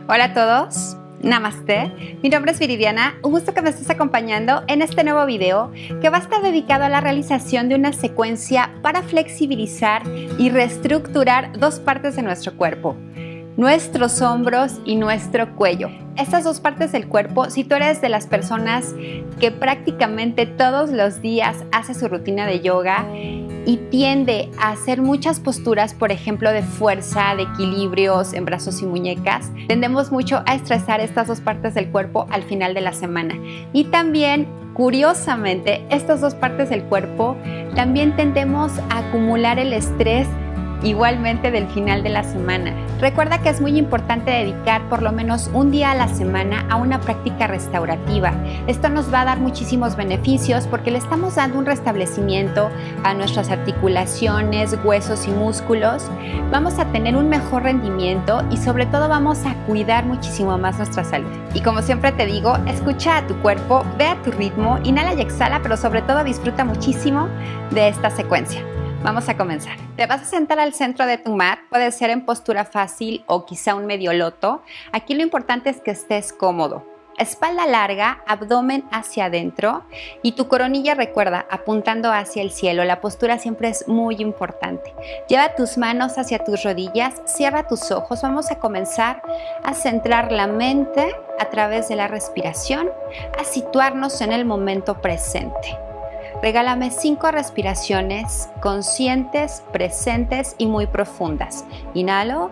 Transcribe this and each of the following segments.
Hola a todos, Namaste, mi nombre es Viridiana, un gusto que me estés acompañando en este nuevo video que va a estar dedicado a la realización de una secuencia para flexibilizar y reestructurar dos partes de nuestro cuerpo, nuestros hombros y nuestro cuello. Estas dos partes del cuerpo, si tú eres de las personas que prácticamente todos los días hace su rutina de yoga y tiende a hacer muchas posturas, por ejemplo, de fuerza, de equilibrios en brazos y muñecas, tendemos mucho a estresar estas dos partes del cuerpo al final de la semana. Y también, curiosamente, estas dos partes del cuerpo también tendemos a acumular el estrés igualmente del final de la semana. Recuerda que es muy importante dedicar por lo menos un día a la semana a una práctica restaurativa. Esto nos va a dar muchísimos beneficios porque le estamos dando un restablecimiento a nuestras articulaciones, huesos y músculos. Vamos a tener un mejor rendimiento y sobre todo vamos a cuidar muchísimo más nuestra salud. Y como siempre te digo, escucha a tu cuerpo, ve a tu ritmo, inhala y exhala, pero sobre todo disfruta muchísimo de esta secuencia. Vamos a comenzar. Te vas a sentar al centro de tu mat, puede ser en postura fácil o quizá un medio loto. Aquí lo importante es que estés cómodo. Espalda larga, abdomen hacia adentro y tu coronilla, recuerda, apuntando hacia el cielo. La postura siempre es muy importante. Lleva tus manos hacia tus rodillas, cierra tus ojos. Vamos a comenzar a centrar la mente a través de la respiración, a situarnos en el momento presente. Regálame 5 respiraciones conscientes, presentes y muy profundas. Inhalo.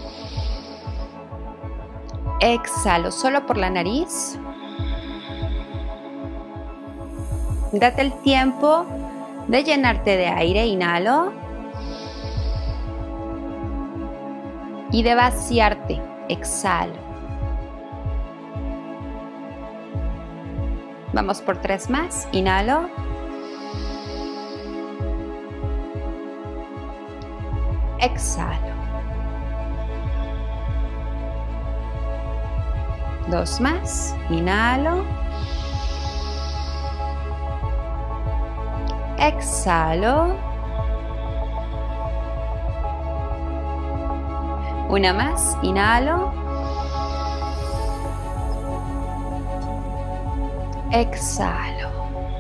Exhalo, solo por la nariz. Date el tiempo de llenarte de aire. Inhalo. Y de vaciarte. Exhalo. Vamos por 3 más. Inhalo. Exhalo. 2 más. Inhalo. Exhalo. 1 más. Inhalo. Exhalo.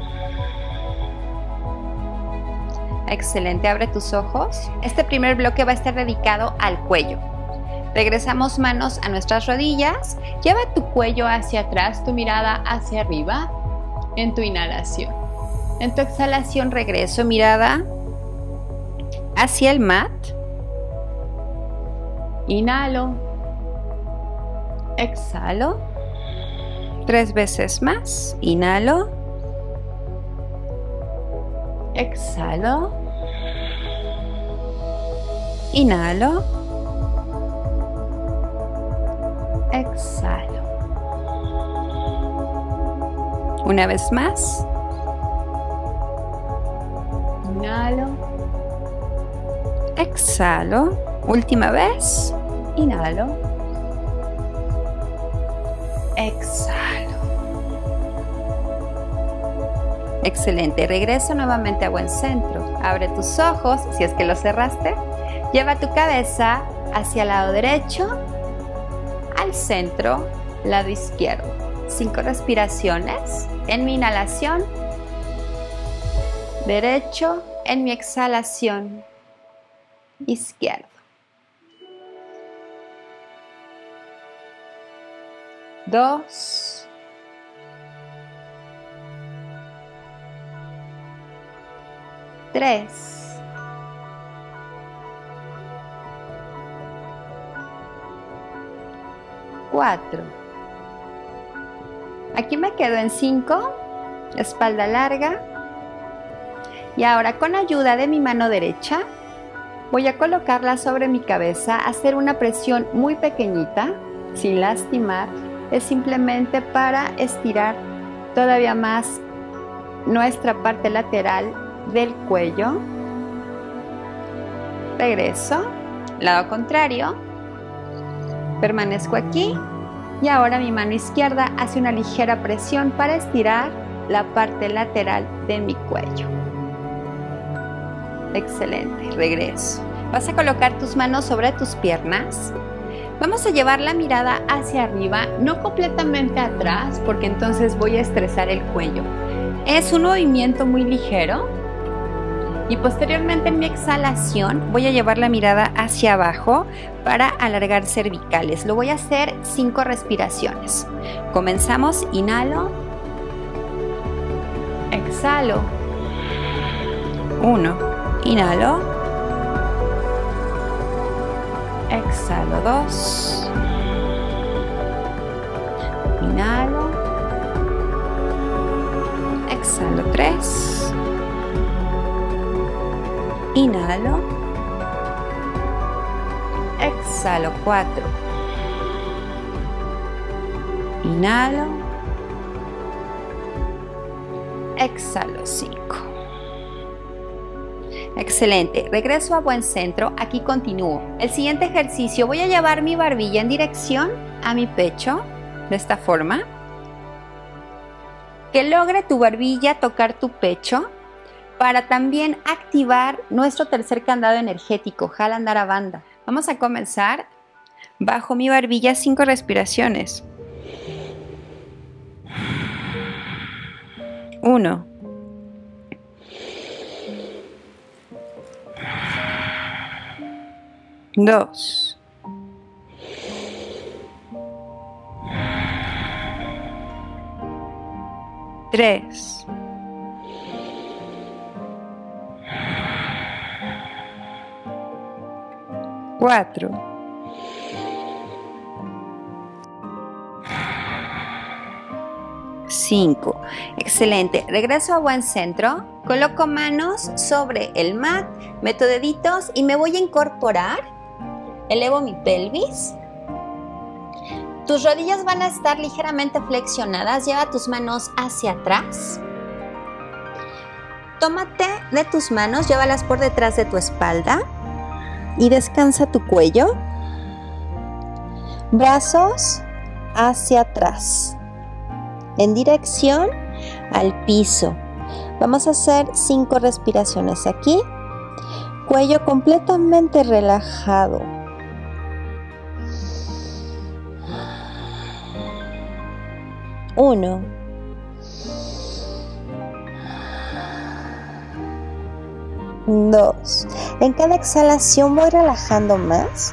Excelente, abre tus ojos. Este primer bloque va a estar dedicado al cuello. Regresamos manos a nuestras rodillas. Lleva tu cuello hacia atrás, tu mirada hacia arriba en tu inhalación. En tu exhalación regreso mirada hacia el mat. Inhalo. Exhalo. 3 veces más. Inhalo. Exhalo. Inhalo. Exhalo. Una vez más. Inhalo. Exhalo. Última vez. Inhalo. Exhalo. Excelente, regresa nuevamente a buen centro. Abre tus ojos, si es que los cerraste. Lleva tu cabeza hacia el lado derecho, al centro, lado izquierdo. 5 respiraciones. En mi inhalación, derecho. En mi exhalación, izquierdo. 2. 3. 4. Aquí me quedo en 5, espalda larga. Y ahora con ayuda de mi mano derecha voy a colocarla sobre mi cabeza, hacer una presión muy pequeñita, sin lastimar. Es simplemente para estirar todavía más nuestra parte lateral del cuello. Regreso, lado contrario, permanezco aquí y ahora mi mano izquierda hace una ligera presión para estirar la parte lateral de mi cuello. Excelente, regreso. Vas a colocar tus manos sobre tus piernas. Vamos a llevar la mirada hacia arriba, no completamente atrás, porque entonces voy a estresar el cuello. Es un movimiento muy ligero y posteriormente en mi exhalación voy a llevar la mirada hacia abajo para alargar cervicales. Lo voy a hacer 5 respiraciones. Comenzamos, inhalo, exhalo, 1, inhalo, exhalo, 2, inhalo, exhalo, 3, inhalo, exhalo, 4, inhalo, exhalo, 5. Excelente, regreso a buen centro, aquí continúo. El siguiente ejercicio, voy a llevar mi barbilla en dirección a mi pecho, de esta forma. Que logre tu barbilla tocar tu pecho para también activar nuestro tercer candado energético, Jalandhara Bandha. Vamos a comenzar bajo mi barbilla 5 respiraciones. 1, 2, 3, 4, 5. Excelente. Regreso a buen centro. Coloco manos sobre el mat, meto deditos y me voy a incorporar. Elevo mi pelvis. Tus rodillas van a estar ligeramente flexionadas. Lleva tus manos hacia atrás. Tómate de tus manos, llévalas por detrás de tu espalda y descansa tu cuello. Brazos hacia atrás, en dirección al piso. Vamos a hacer 5 respiraciones aquí. Cuello completamente relajado. Uno, 2. En cada exhalación voy relajando más.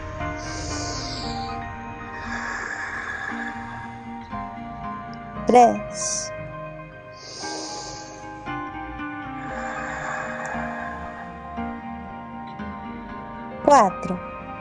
3. 4.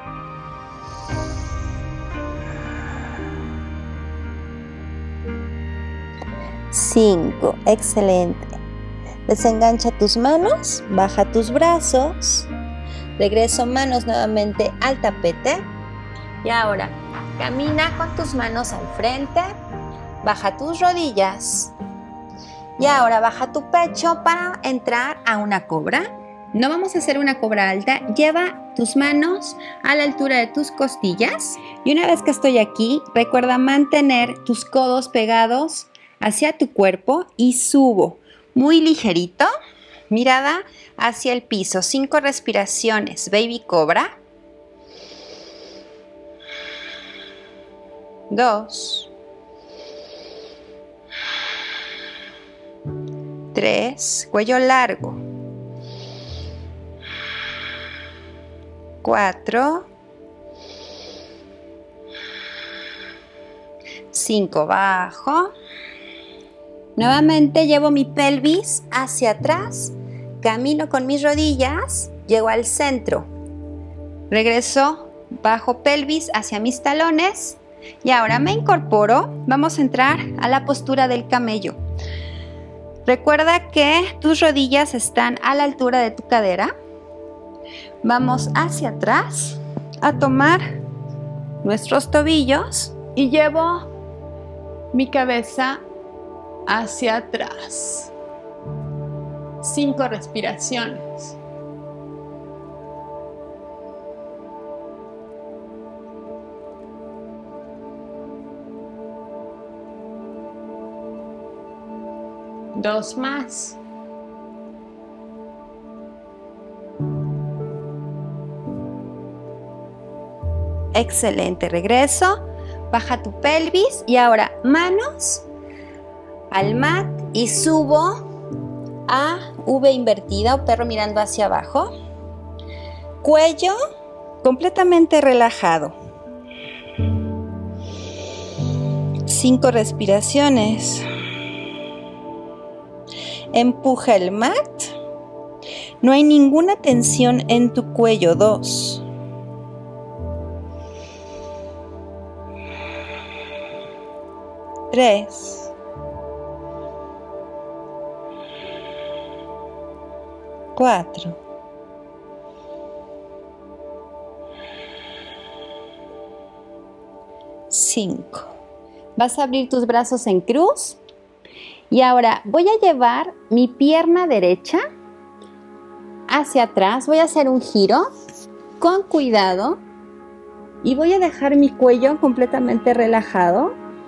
5. Excelente. Desengancha tus manos, baja tus brazos, regreso manos nuevamente al tapete y ahora camina con tus manos al frente, baja tus rodillas y ahora baja tu pecho para entrar a una cobra. No vamos a hacer una cobra alta, lleva tus manos a la altura de tus costillas y una vez que estoy aquí, recuerda mantener tus codos pegados hacia tu cuerpo y subo muy ligerito, mirada hacia el piso, 5 respiraciones, baby cobra. 2, 3, cuello largo. 4, 5, bajo. Nuevamente llevo mi pelvis hacia atrás, camino con mis rodillas, llego al centro. Regreso, bajo pelvis hacia mis talones y ahora me incorporo. Vamos a entrar a la postura del camello. Recuerda que tus rodillas están a la altura de tu cadera. Vamos hacia atrás a tomar nuestros tobillos y llevo mi cabeza hacia atrás. 5 respiraciones. Dos más. Excelente, regreso. Baja tu pelvis y ahora manos al mat y subo a V invertida o perro mirando hacia abajo. Cuello completamente relajado. 5 respiraciones. Empuja el mat. No hay ninguna tensión en tu cuello. 2. 3. 4. 5. Vas a abrir tus brazos en cruz. Y ahora voy a llevar mi pierna derecha hacia atrás. Voy a hacer un giro con cuidado. Y voy a dejar mi cuello completamente relajado.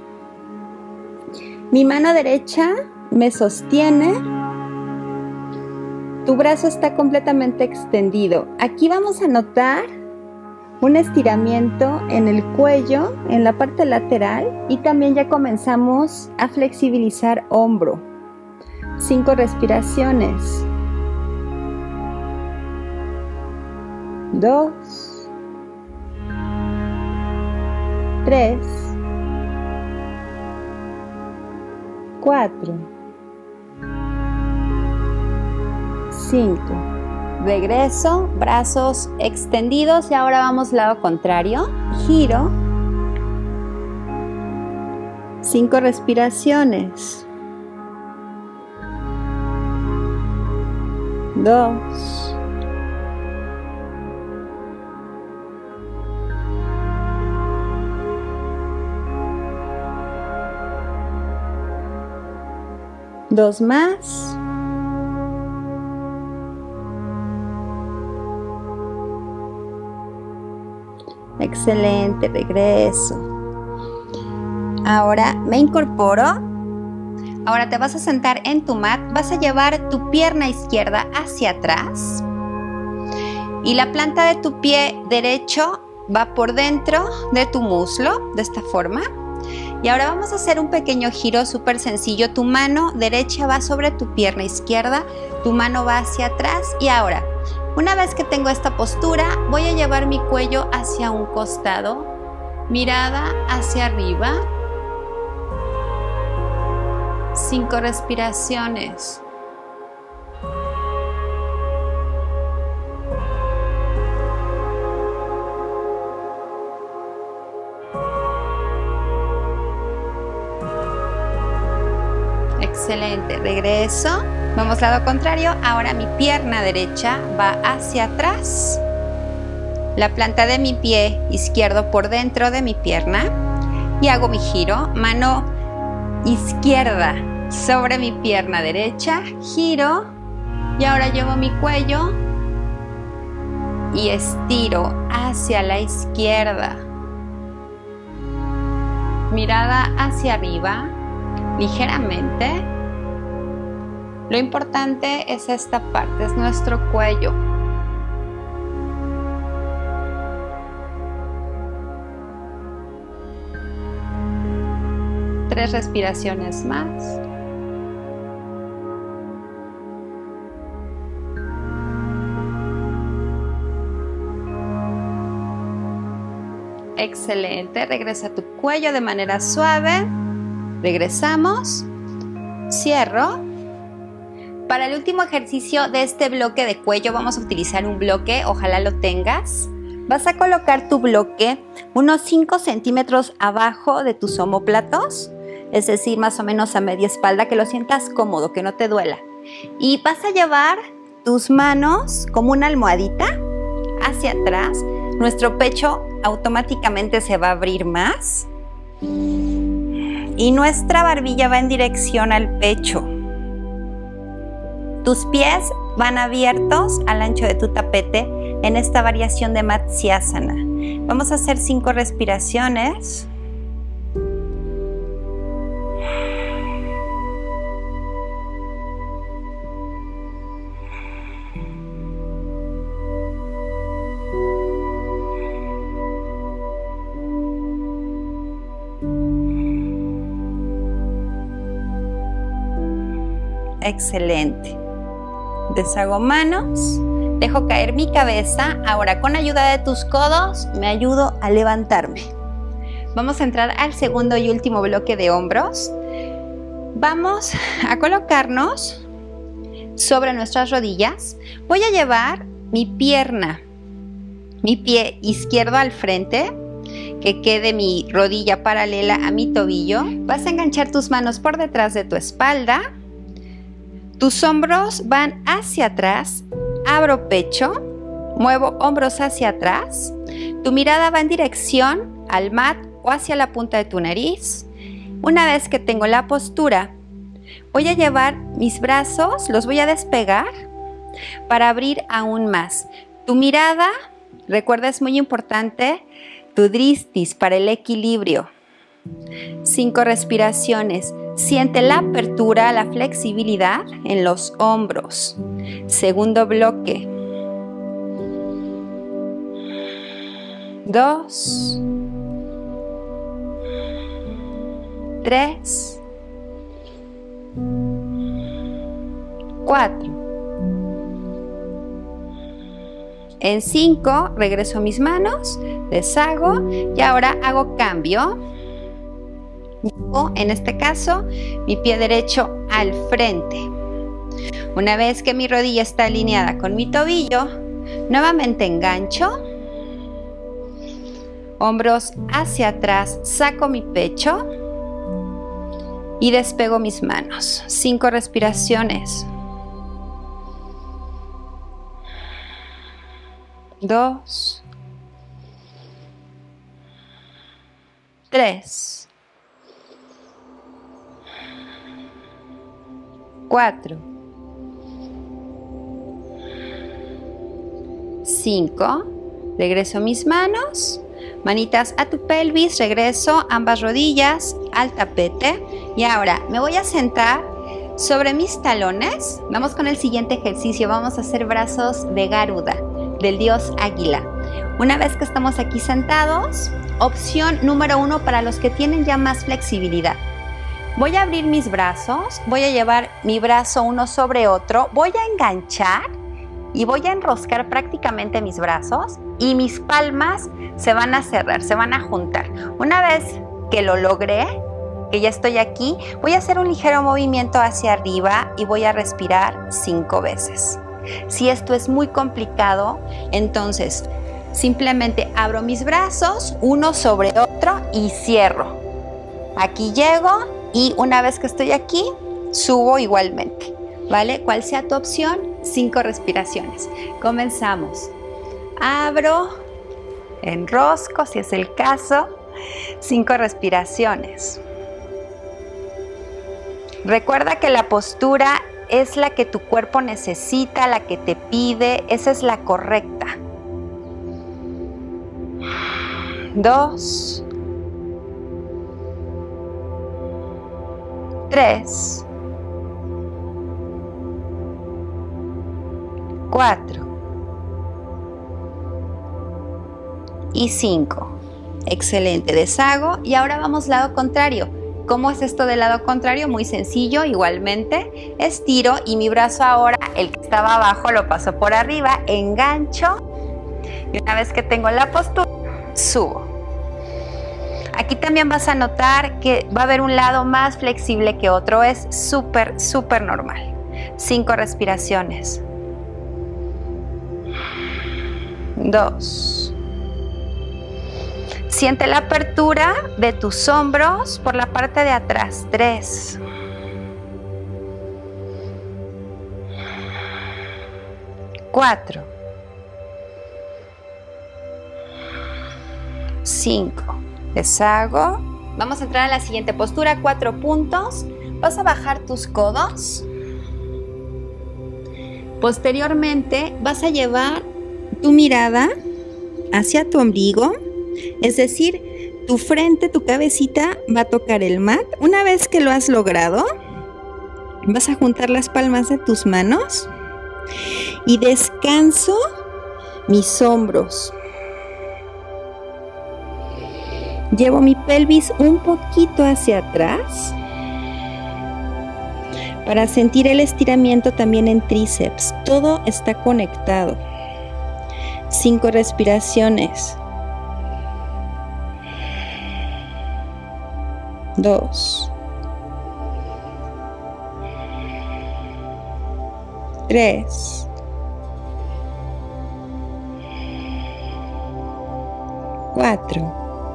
Mi mano derecha me sostiene. Tu brazo está completamente extendido. Aquí vamos a notar un estiramiento en el cuello, en la parte lateral, y también ya comenzamos a flexibilizar hombro. 5 respiraciones. 2. 3. 4. 5. Regreso, brazos extendidos y ahora vamos al lado contrario. Giro. 5 respiraciones. 2. 2 más. Excelente, regreso. Ahora me incorporo. Ahora te vas a sentar en tu mat. Vas a llevar tu pierna izquierda hacia atrás. Y la planta de tu pie derecho va por dentro de tu muslo, de esta forma. Y ahora vamos a hacer un pequeño giro súper sencillo. Tu mano derecha va sobre tu pierna izquierda. Tu mano va hacia atrás. Y ahora, una vez que tengo esta postura, voy a llevar mi cuello hacia un costado, mirada hacia arriba. 5 respiraciones. Excelente, regreso. Vamos al lado contrario. Ahora mi pierna derecha va hacia atrás. La planta de mi pie izquierdo por dentro de mi pierna. Y hago mi giro. Mano izquierda sobre mi pierna derecha. Giro. Y ahora llevo mi cuello. Y estiro hacia la izquierda. Mirada hacia arriba. Ligeramente. Lo importante es esta parte, es nuestro cuello. Tres respiraciones más. Excelente, regresa tu cuello de manera suave. Regresamos. Cierro. Para el último ejercicio de este bloque de cuello vamos a utilizar un bloque, ojalá lo tengas. Vas a colocar tu bloque unos 5 centímetros abajo de tus omóplatos, es decir, más o menos a media espalda, que lo sientas cómodo, que no te duela. Y vas a llevar tus manos como una almohadita hacia atrás. Nuestro pecho automáticamente se va a abrir más. Y nuestra barbilla va en dirección al pecho. Tus pies van abiertos al ancho de tu tapete en esta variación de Matsyasana. Vamos a hacer 5 respiraciones. Excelente. Deshago manos, dejo caer mi cabeza. Ahora con ayuda de tus codos me ayudo a levantarme. Vamos a entrar al segundo y último bloque de hombros. Vamos a colocarnos sobre nuestras rodillas. Voy a llevar mi pierna, mi pie izquierdo al frente, que quede mi rodilla paralela a mi tobillo. Vas a enganchar tus manos por detrás de tu espalda. Tus hombros van hacia atrás. Abro pecho, muevo hombros hacia atrás. Tu mirada va en dirección al mat o hacia la punta de tu nariz. Una vez que tengo la postura, voy a llevar mis brazos, los voy a despegar para abrir aún más. Tu mirada, recuerda, es muy importante, tu dristis para el equilibrio. 5 respiraciones. Siente la apertura, la flexibilidad en los hombros. Segundo bloque. 2, 3, 4. En 5 regreso mis manos, deshago y ahora hago cambio. Llevo, en este caso, mi pie derecho al frente. Una vez que mi rodilla está alineada con mi tobillo, nuevamente engancho. Hombros hacia atrás, saco mi pecho y despego mis manos. 5 respiraciones. 2, 3, 4, 5. Regreso mis manos. Manitas a tu pelvis, regreso ambas rodillas al tapete y ahora me voy a sentar sobre mis talones. Vamos con el siguiente ejercicio, vamos a hacer brazos de Garuda, del dios águila. Una vez que estamos aquí sentados, opción número 1 para los que tienen ya más flexibilidad. Voy a abrir mis brazos, voy a llevar mi brazo uno sobre otro, voy a enganchar y voy a enroscar prácticamente mis brazos y mis palmas se van a cerrar, se van a juntar. Una vez que lo logré, que ya estoy aquí, voy a hacer un ligero movimiento hacia arriba y voy a respirar 5 veces. Si esto es muy complicado, entonces simplemente abro mis brazos uno sobre otro y cierro. Aquí llego y una vez que estoy aquí, subo igualmente. ¿Vale? ¿Cuál sea tu opción? 5 respiraciones. Comenzamos. Abro, enrosco, si es el caso. 5 respiraciones. Recuerda que la postura es la que tu cuerpo necesita, la que te pide. Esa es la correcta. 2, 3, 4 y 5. Excelente, deshago y ahora vamos lado contrario. ¿Cómo es esto del lado contrario? Muy sencillo, igualmente estiro y mi brazo ahora, el que estaba abajo, lo paso por arriba, engancho y una vez que tengo la postura, subo. Aquí también vas a notar que va a haber un lado más flexible que otro, es súper, súper normal. 5 respiraciones. 2. Siente la apertura de tus hombros por la parte de atrás. 3. 4. 5. Deshago. Vamos a entrar a la siguiente postura, 4 puntos. Vas a bajar tus codos. Posteriormente vas a llevar tu mirada hacia tu ombligo, es decir, tu frente, tu cabecita va a tocar el mat. Una vez que lo has logrado, vas a juntar las palmas de tus manos y descanso mis hombros. Llevo mi pelvis un poquito hacia atrás. para sentir el estiramiento también en tríceps. Todo está conectado. 5 respiraciones. 2, 3, 4,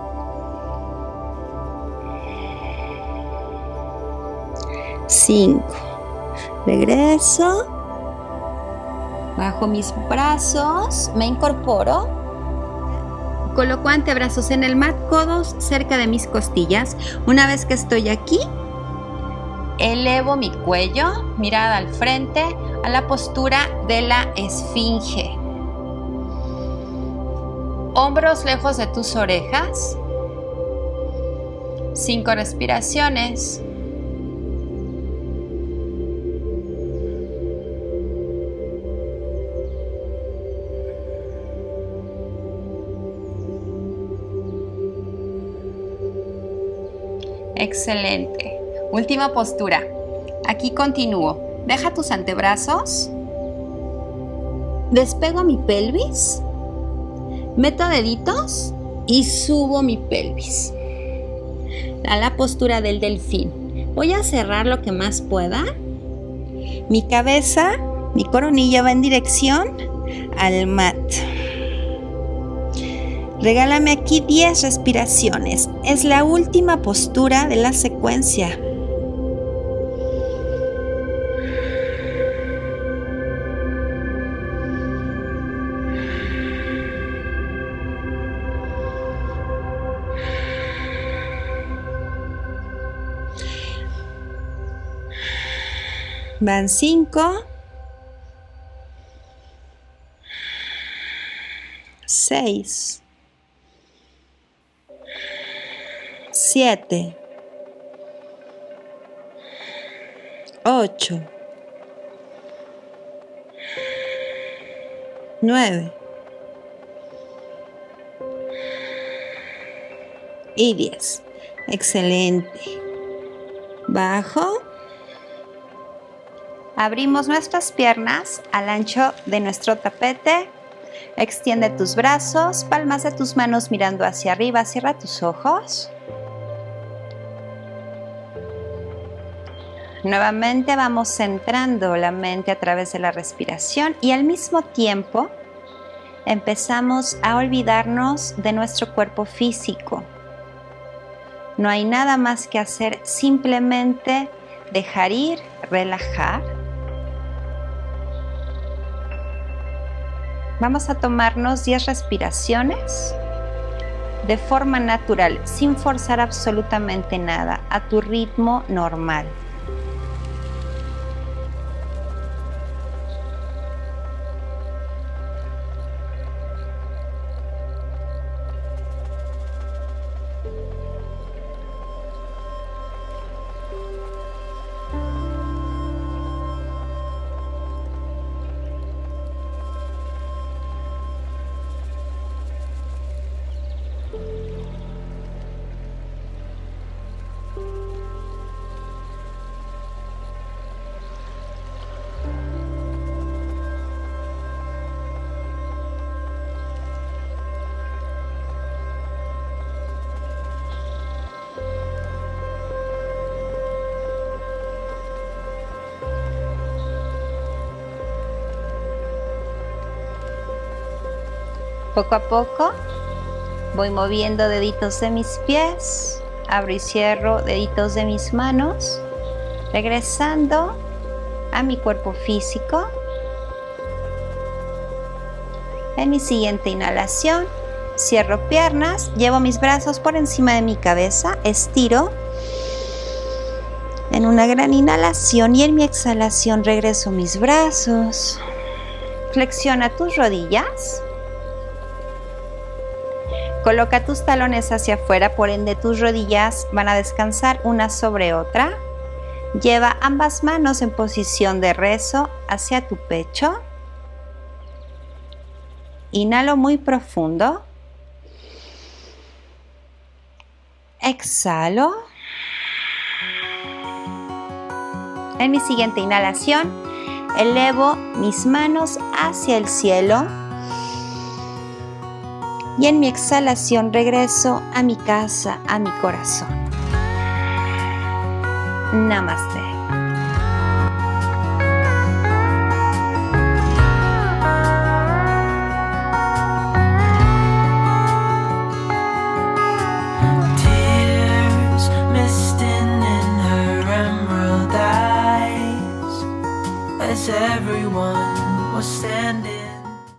5. Regreso. Bajo mis brazos, me incorporo. Coloco antebrazos en el mat, codos cerca de mis costillas. Una vez que estoy aquí, elevo mi cuello, mirada al frente, a la postura de la esfinge. Hombros lejos de tus orejas. 5 respiraciones. Excelente. Última postura. Aquí continúo. Deja tus antebrazos. Despego mi pelvis. Meto deditos y subo mi pelvis a la postura del delfín. Voy a cerrar lo que más pueda. Mi cabeza, mi coronilla va en dirección al mat. Regálame aquí 10 respiraciones. Es la última postura de la secuencia. Van 5, 6, 7, 8, 9 y 10. Excelente. Bajo. Abrimos nuestras piernas al ancho de nuestro tapete. Extiende tus brazos, palmas de tus manos mirando hacia arriba. Cierra tus ojos. Nuevamente vamos centrando la mente a través de la respiración y al mismo tiempo empezamos a olvidarnos de nuestro cuerpo físico. No hay nada más que hacer, simplemente dejar ir, relajar. Vamos a tomarnos 10 respiraciones de forma natural, sin forzar absolutamente nada, a tu ritmo normal. Poco a poco voy moviendo deditos de mis pies, abro y cierro deditos de mis manos, regresando a mi cuerpo físico. En mi siguiente inhalación, cierro piernas, llevo mis brazos por encima de mi cabeza, estiro en una gran inhalación y en mi exhalación regreso mis brazos. Flexiona tus rodillas. Coloca tus talones hacia afuera, por ende tus rodillas van a descansar una sobre otra. Lleva ambas manos en posición de rezo hacia tu pecho. Inhalo muy profundo. Exhalo. En mi siguiente inhalación, elevo mis manos hacia el cielo. Y en mi exhalación regreso a mi casa, a mi corazón. Namaste. Everyone